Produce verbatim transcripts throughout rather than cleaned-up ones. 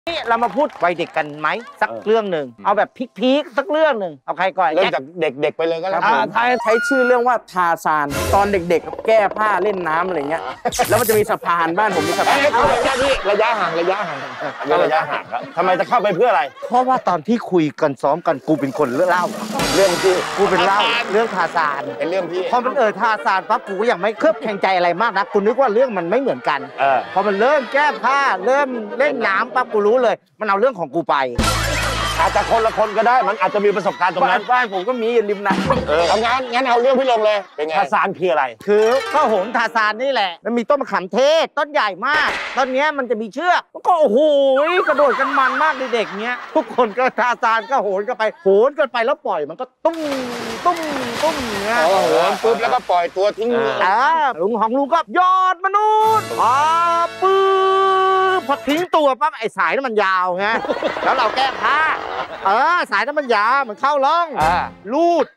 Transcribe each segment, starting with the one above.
นี่เรามาพูดวัยเด็กกันไหมสักเรื่องหนึ่งเอาแบบพีคๆสักเรื่องหนึ่งเอาใครก่อนเริ่มจากเด็กๆไปเลยก็แล้วกันใช้ใช้ชื่อเรื่องว่าทาซานตอนเด็กๆแก้ผ้าเล่นน้ำอะไรเงี้ยแล้วมันจะมีสะพานบ้านผมมีสะพานระยะนี้ระยะห่างระยะห่างระยะห่างครับทำไมจะเข้าไปเพื่ออะไรเพราะว่าตอนที่คุยกันซ้อมกันกูเป็นคนเล่าเรื่องที่กูเป็นเล่าเรื่องทาซานเป็นเรื่องพี่พอมันเออทาซานปั๊บกูก็ยังไม่เคลือบแข่งใจอะไรมากนะกูนึกว่าเรื่องมันไม่เหมือนกันพอมันเริ่มแก้ผ้าเริ่มเล่นน้ำปั๊บกูรู้เลยมันเอาเรื่องของกูไปอาจจะคนละคนก็ได้มันอาจจะมีประสบการณ์ตรงนั้นบ้านผมก็มีริมน้ำเออเอางั้นงั้นเอาเรื่องพี่ลงเลยเป็นไงทาซานคืออะไรคือข้าวโหนทาซานนี่แหละมันมีต้นมะขามเทศต้นใหญ่มากต้นนี้มันจะมีเชือกมันก็โอ้โหกระโดดกันมันมากเด็กๆเนี้ยทุกคนก็ทาซานก็โหนกันไปโหนกันไปแล้วปล่อยมันก็ตุ้มตุ้มตุ้มเงี้ยโอ้โหปุ๊บแล้วก็ปล่อยตัวทิ้งอ่าลุงของลุงก็ยอดมนุษย์อ่าปื้อพอทิ้งตัวปั๊บไอ้สายนั้นมันยาวไงแล้วเราแก้ผ้าเออสายนั้นมันยาวมันเข้าล่องลูด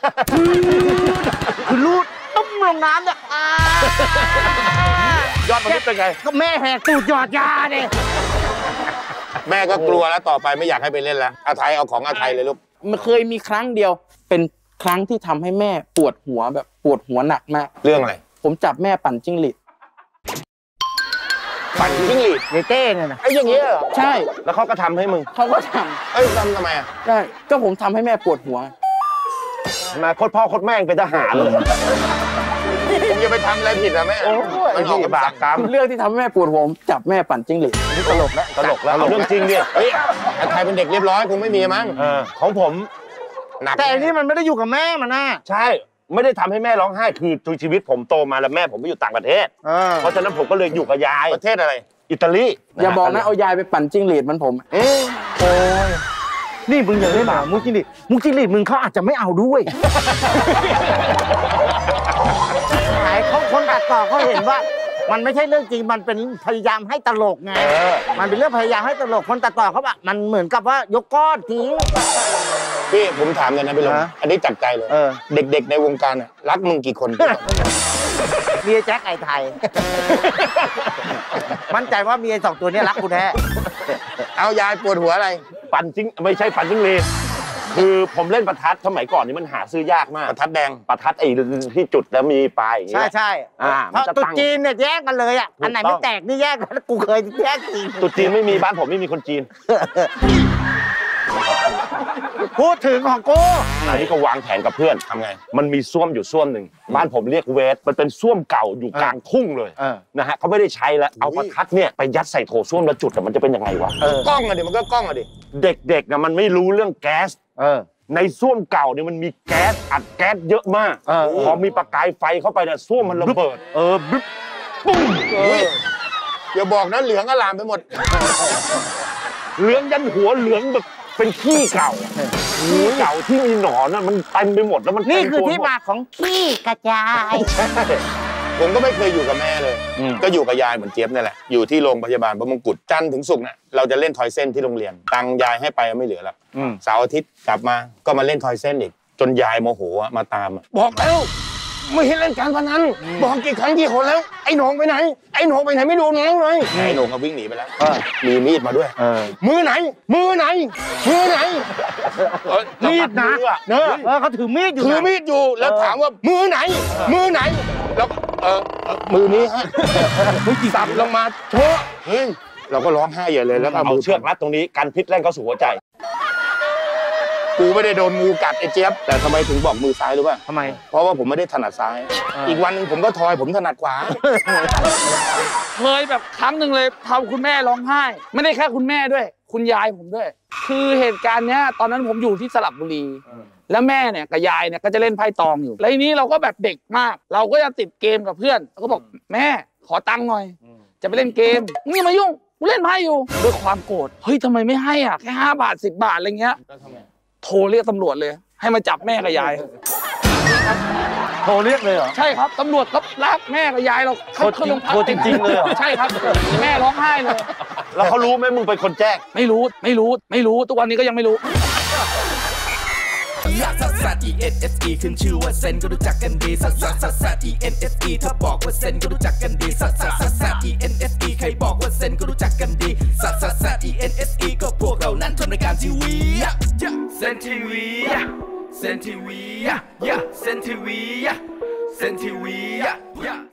คือลูดตุ้มลงน้ำเนี่ยยอดมนุษย์เป็นไงก็แม่แหกตูดหยอดยาเนี่ยแม่ก็กลัวแล้วต่อไปไม่อยากให้ไปเล่นแล้วอาไทยเอาของอาไทยเลยลูกมันเคยมีครั้งเดียวเป็นครั้งที่ทำให้แม่ปวดหัวแบบปวดหัวหนักมากเรื่องอะไรผมจับแม่ปั่นจิ้งหรีดปั่นจิ้งหรีดในเต้เนี่ยนะไอ้อย่างเงี้ยใช่แล้วเขาก็ทำให้มึงเขาก็ทำเอ้ยทำทำไมอ่ะใช่ก็ผมทำให้แม่ปวดหัวมาโคตรพ่อโคตรแม่เป็นทหารเลยผมจะไปทำอะไรผิดอะแม่มันออกบาปกรรมเรื่องที่ทำให้แม่ปวดหัวจับแม่ปั่นจิ้งหรีดนี่ตลกแล้วตลกแล้วเอาเรื่องจริงดิเฮ้ยอาไทยเป็นเด็กเรียบร้อยคงไม่มีมั้งของผมหนักแต่อันนี้มันไม่ได้อยู่กับแม่มันนะใช่ไม่ได้ทำให้แม่ร้องไห้คือทุกชีวิตผมโตมาแล้วแม่ผมไปอยู่ต่างประเทศเพราะฉะนั้นผมก็เลยอยู่กับยายประเทศอะไรอิตาลีอย่าบอกนะเอายายไปปั่นจิ้งหรีดมันผมเอ๊ะโอ้ยนี่มึงอย่าเล่นหมามุกจิ้งหรีดมุกจิ้งหรีดมึงเขาอาจจะไม่เอาด้วยหายเขาคนตัดต่อเขาเห็นว่ามันไม่ใช่เรื่องจริงมันเป็นพยายามให้ตลกไงมันเป็นเรื่องพยายามให้ตลกคนตัดต่อเขาแบบมันเหมือนกับว่ายกก้อนทิ้งพี่ผมถามเลยนะพี่ลงอันนี้จับใจเลยเด็กๆในวงการรักมึงกี่คนเมียแจ็คไอไทยมั่นใจว่าเมียสองตัวนี้รักกูแท้เอายายปวดหัวอะไรปั่นจิ้งไม่ใช่ปั่นจิ้งหรีดคือผมเล่นประทัดสมัยก่อนนี่มันหาซื้อยากมากประทัดแดงประทัดไอ้ที่จุดแล้วมีปลายอย่างเงี้ยใช่ใช่เพราะตุ๊ดจีนเนี่ยแยกกันเลยอ่ะอันไหนไม่แตกนี่แยกกันกูเคยแยกจริงตุ๊ดจีนไม่มีบ้านผมไม่มีคนจีนพูดถึงของกูอันนี้ก็วางแผนกับเพื่อนทำไงมันมีส้วมอยู่ส้วมหนึ่งบ้านผมเรียกเวสมันเป็นส้วมเก่าอยู่กลางทุ่งเลยนะฮะเขาไม่ได้ใช้แล้วเอาประทัดเนี่ยไปยัดใส่โถส้วมแล้วจุดมันจะเป็นยังไงวะกล้องอะดิมันก็กล้องอะดิเด็กๆนะมันไม่รู้เรื่องแก๊สในส้วมเก่าเนี่ยมันมีแก๊สอัดแก๊สเยอะมากพอมีประกายไฟเข้าไปเนี่ยส้วมมันระเบิดเออบึ๊บปุ้งอย่าบอกนะเหลืองอลามไปหมดเหลืองยันหัวเหลืองแบบเป็นขี้เก่าขี้เก่าที่มีหนอนน่ะมันเต็มไปหมดแล้วมันนี่คือที่มาของขี้กระจายผมก็ไม่เคยอยู่กับแม่เลยก็อยู่กับยายเหมือนเจี๊ยบนี่แหละอยู่ที่โรงพยาบาลพระมงกุฎจันทร์ถึงศุกร์เนี่ยเราจะเล่นทอยเส้นที่โรงเรียนตังยายให้ไปไม่เหลือแล้วเสาร์อาทิตย์กลับมาก็มาเล่นทอยเส้นอีกจนยายโมโหมาตามบอกแล้วไม่ให้เล่นการพนันบอกกี่ครั้งกี่คนแล้วไอ้หนองไปไหนไอ้หนองไปไหนไม่ดูน้องเลยไอ้หนองเขาวิ่งหนีไปแล้วมีมีดมาด้วยมือไหนมือไหนมือไหนมีดนะเนอะเขาถือมีดอยู่ถือมีดอยู่แล้วถามว่ามือไหนมือไหนแล้วเออมือนี้ฮะมือจีสับลงมาโชว์เฮ้ยเราก็ร้องไห้ใหญ่เลยแล้วเอาเชือกรัดตรงนี้กันพิษแล่นเข้าสู่หัวใจกูไม่ได้โดนงูกัดไอ้เจี๊ยบแต่ทำไมถึงบอกมือซ้ายรู้ป่ะทำไมเพราะว่าผมไม่ได้ถนัดซ้ายอีกวันนึงผมก็ทอยผมถนัดขวาเคยแบบครั้งหนึ่งเลยทำคุณแม่ร้องไห้ไม่ได้แค่คุณแม่ด้วยคุณยายผมด้วยคือเหตุการณ์เนี้ยตอนนั้นผมอยู่ที่สระบุรีแล้วแม่เนี่ยกับยายเนี่ยก็จะเล่นไพ่ตองอยู่แล้วทีนี้เราก็แบบเด็กมากเราก็จะติดเกมกับเพื่อนเราก็บอกแม่ขอตังค์หน่อยจะไปเล่นเกมนี่มายุ่งกูเล่นไพ่อยู่ด้วยความโกรธเฮ้ยทำไมไม่ให้อ่ะแค่ห้าบาทสิบบาทอะไรเงี้ยโทรเรียกตำรวจเลยให้มาจับแม่กับยายโทรเรียกเลยเหรอใช่ครับตำรวจก็ลากแม่กับยายเราเข้าโรงพักจริงๆเลยใช่ครับแม่ร้องไห้เลยแล้วเขารู้ไหมมึงเป็นคนแจ้งไม่รู้ไม่รู้ไม่รู้ทุกวันนี้ก็ยังไม่รู้ซัสซัส E N S E ขึ้นชื่อว่าเซนก็รู้จักกันดีซัสซัสซัสซัส E N S E ถ้าบอกว่าเซนก็รู้จักกันดีซัสซัสซัสซัส E N S E ใครบอกว่าเซนก็รู้จักกันดีซัสซัสซัส E N S E ก็พวกเรานั้นทำรายการทีวีเซนทีวีเซนทีวีเซนทีวีเซนทีวี